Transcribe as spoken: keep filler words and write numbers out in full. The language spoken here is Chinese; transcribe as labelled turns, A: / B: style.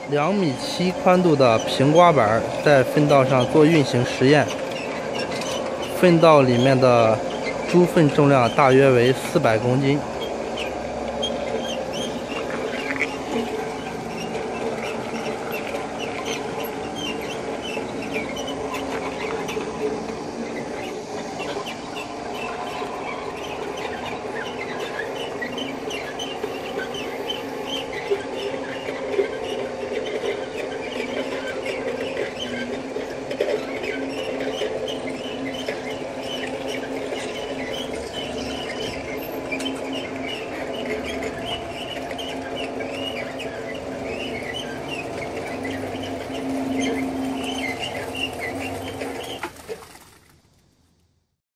A: 两米七宽度的平刮板在粪道上做运行实验，粪道里面的猪粪重量大约为四百公斤。